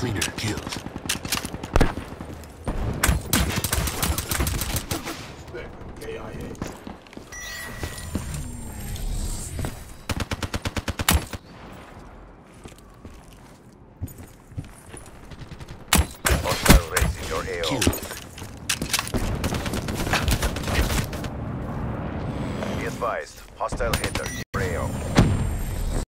Cleaner killed. Hostile raising your AO. Killed. Be advised, hostile hit